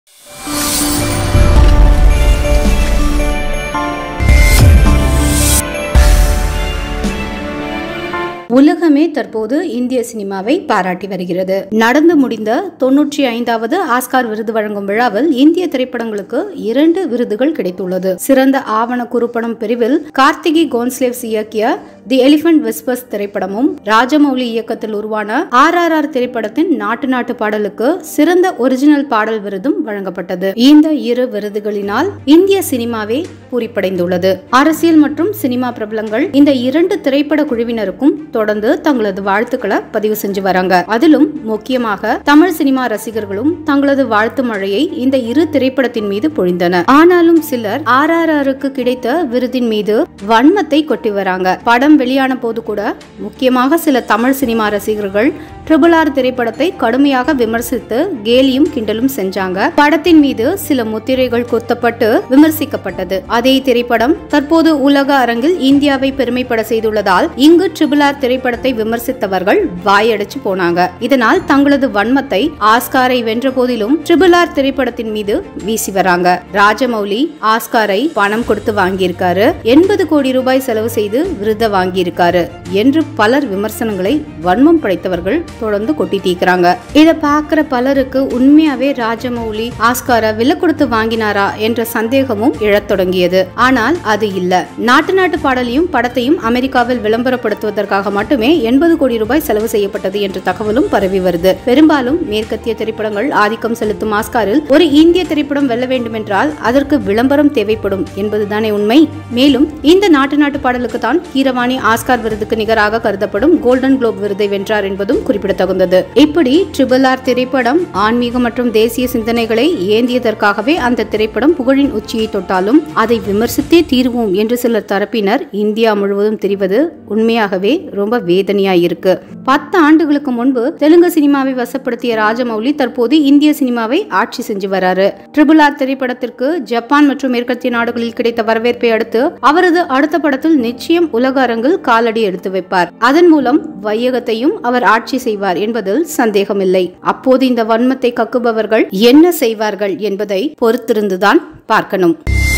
உலகமே தற்போது இந்திய சினிமாவை பாராட்டி வருகிறது. நடந்து முடிந்த 95வது ஆஸ்கார் விருது வழங்கும் விழாவில் இந்திய திரைப்படங்களுக்கு 2 விருதுகள் கிடைத்துள்ளது. சிறந்த ஆவண குறுப்படம் பிரிவில் கார்த்திகி கோன்ஸ்லேவ்ஸ் இயக்கிய தி எலிபென்ட் விஸ்பர்ஸ் திரைப்படமும், ராஜமௌலி இயக்கத்தில் உருவான RRR திரைப்படத்தின் நாட்டு நாட்டு பாடலுக்கு சிறந்த ஒரிஜினல் பாடல் விருதும் வழங்கப்பட்டது. இந்த 2 விருதுகளினால் இந்திய சினிமாவே பூரிப்படைந்துள்ளது. அரசியல் மற்றும் சினிமா பிரபலங்கள் இந்த 2 திரைப்பட குழுவினருக்கும் தொடர்ந்து தங்களது வாழ்த்துக்களை பதிவு செஞ்சு வராங்க. அதிலும் முக்கியமாக தமிழ் சினிமா ரசிகர்களும் தங்களது வாழ்த்து மழையை இந்த 2 திரைப்படத்தின் மீது பொழிந்தனர். ஆனாலும் சிலர் RRRக்கு கிடைத்த விருதின் மீது வன்மத்தை கொட்டி வராங்க. படம் வெளியான போது கூட முக்கியமாக சில தமிழ் சினிமா ரசிகர்கள் RRR திரைப்படத்தை கடுமையாக விமர்சித்து கேலியும் கிண்டலும் செஞ்சாங்க. படத்தின் மீது சில முத்திரைகள் குத்தப்பட்டு விமர்சிக்கப்பட்டது. அதே திரைப்படம் தற்போது உலக அரங்கில் இந்தியாவை பெருமைப்பட செய்துள்ளதால் இங்கு RRR திரைப்படத்தை விமர்சித்தவர்கள் வாயடைச்சு போனாங்க. இதனால் தங்களது வன்மத்தை ஆஸ்காரை வென்ற போதிலும் RRR திரைப்படத்தின் மீது வீசி வராங்க. ராஜமௌலி ஆஸ்காரை பணம் கொடுத்து வாங்கியிருக்காரு, 80 கோடி ரூபாய் செலவு செய்து விருதை வாங்கியிருக்காரு என்று பலர் விமர்சனங்களை வன்மம் படைத்தவர்கள் தொடர்ந்து கொட்டி தீக்குறாங்க. இதை பார்க்கிற பலருக்கு உண்மையாவே ராஜமௌலி ஆஸ்காரை விலை கொடுத்து வாங்கினாரா என்ற சந்தேகமும் எழத் தொடங்கியது. ஆனால் அது இல்ல. நாட்டு பாடலையும் படத்தையும் அமெரிக்காவில் விளம்பரப்படுத்துவதற்காக மட்டுமே 80 கோடி ரூபாய் செலவு செய்யப்பட்டது என்ற தகவலும் பரவி வருது. பெரும்பாலும் மேற்கத்திய திரைப்படங்கள் ஆதிக்கம் செலுத்தும் ஆஸ்காரில் ஒரு இந்திய திரைப்படம் வெல்ல வேண்டும் என்றால் அதற்கு விளம்பரம் தேவைப்படும் என்பதுதானே உண்மை. மேலும் இந்த நாட்டு பாடலுக்கு தான் கீரவாணி ஆஸ்கார் விருதுக்கு நிகராக கருதப்படும் கோல்டன் குளோப் விருதை வென்றார் என்பதும் குறிப்பிடத்தகுந்தது. இப்படி RRR திரைப்படம் ஆன்மீக மற்றும் தேசிய சிந்தனைகளை ஏந்தியதற்காகவே அந்த திரைப்படம் புகழின் உச்சியை தொட்டாலும் அதை விமர்சித்தே தீர்வோம் என்று சிலர் தரப்பினர் இந்தியா முழுவதும் தெரிவது உண்மையாகவே ரொம்ப வேதனையாயிருக்கு. 10 ஆண்டுகளுக்கு முன்பு தெலுங்கு சினிமாவை வசப்படுத்திய ராஜமௌலி தற்போது இந்திய சினிமாவை ஆட்சி செஞ்சு வராரு. RRR திரைப்படத்திற்கு ஜப்பான் மற்றும் மேற்கத்திய நாடுகளில் கிடைத்த வரவேற்பை அடுத்து அவரது அடுத்த படத்தில் நிச்சயம் உலக அரங்கில் காலடி எடுத்து வைப்பார். அதன் மூலம் வையகத்தையும் அவர் ஆட்சி செய்வார் என்பதில் சந்தேகமில்லை. அப்போது இந்த வன்மத்தை கக்குபவர்கள் என்ன செய்வார்கள் என்பதை பொறுத்திருந்துதான் பார்க்கணும்.